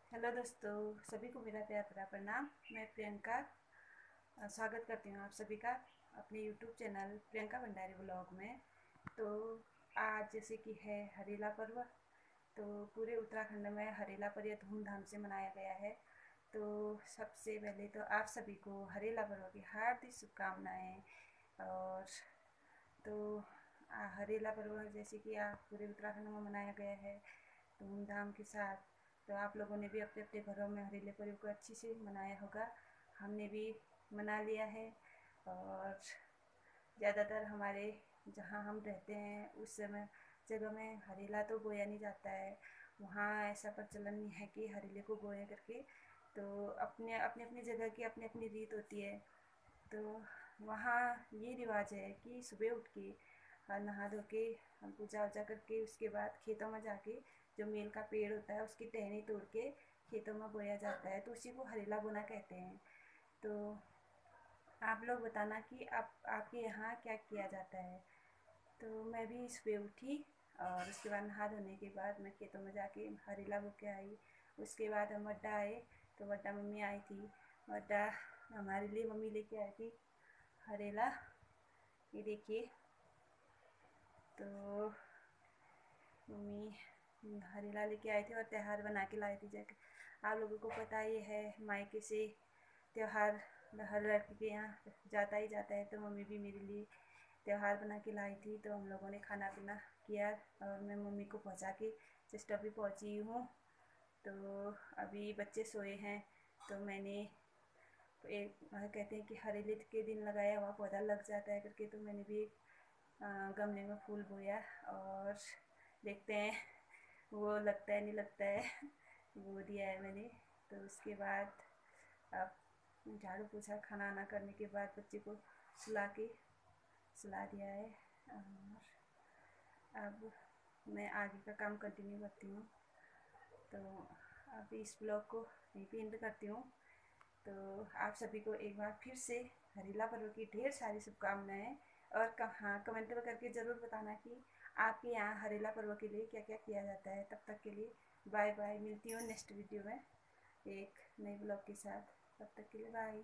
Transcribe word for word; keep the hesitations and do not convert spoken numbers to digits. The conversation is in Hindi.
हेलो दोस्तों, सभी को मेरा प्यार भरा प्रणाम। मैं प्रियंका अ, स्वागत करती हूँ आप सभी का अपने YouTube channel Priyanka Bhandari blog में। तो आज जैसे कि है हरेला पर्व, तो पूरे उत्तराखंड में हरेला पर्व धूमधाम से मनाया गया है। तो सबसे पहले तो आप सभी को हरेला पर्व की हार्दिक शुभकामनाएं। और तो आ, हरेला पर्व जैसे कि आप पूरे उत्तराखंड में मनाया गया है धूमधाम के साथ। तो आप लोगों ने भी अपने अपने घरों में हरेले पर्व को अच्छी से मनाया होगा। हमने भी मना लिया है। और ज़्यादातर हमारे जहाँ हम रहते हैं उस समय जगह में हरेला तो बोया नहीं जाता है। वहाँ ऐसा प्रचलन नहीं है कि हरेले को बोया करके। तो अपने अपनी अपनी जगह की अपनी अपनी रीत होती है। तो वहाँ ये रिवाज है कि सुबह उठ के अ, नहा धो के हम पूजा वूजा करके उसके बाद खेतों में जाके जो मेल का पेड़ होता है उसकी टहनी तोड़ के खेतों में बोया जाता है, तो उसी को हरेला बोना कहते हैं। तो आप लोग बताना कि आप आपके यहाँ क्या किया जाता है। तो मैं भी सुबह उठी और उसके बाद नहा धोने के बाद मैं खेतों में जाके हरेला बो के आई। उसके बाद हम अड्डा आए, तो अड्डा मम्मी आई थी। अड्डा हमारे लिए मम्मी लेके आई थी हरेला। ये देखिए। तो मम्मी हरेला लेके आए थे और त्यौहार बना के लाए थे। जैसे आप लोगों को पता ही है, मायके से त्यौहार हर लड़की के यहाँ जाता ही जाता है। तो मम्मी भी मेरे लिए त्यौहार बना के लाई थी। तो हम लोगों ने खाना पीना किया और मैं मम्मी को पहुँचा के जस्ट अभी पहुँची हूँ। तो अभी बच्चे सोए हैं। तो मैंने एक कहते हैं कि हरेले के दिन लगाया हुआ पौधा लग जाता है करके, तो मैंने भी एक अ, गमले में फूल बोया। और देखते हैं वो लगता है नहीं लगता है। बो दिया है मैंने। तो उसके बाद अब झाड़ू पोछा खाना वाना करने के बाद बच्चे को सुला के सुला दिया है। और अब मैं आगे का काम कंटिन्यू करती हूँ। तो अभी इस ब्लॉग को यहीं पे एंड करती हूँ। तो आप सभी को एक बार फिर से हरीला पर्व की ढेर सारी शुभकामनाएं। और हाँ, कमेंट में करके ज़रूर बताना कि आपके यहाँ हरेला पर्व के लिए क्या क्या किया जाता है। तब तक के लिए बाय बाय। मिलती हूँ नेक्स्ट वीडियो में एक नए ब्लॉग के साथ। तब तक के लिए बाय।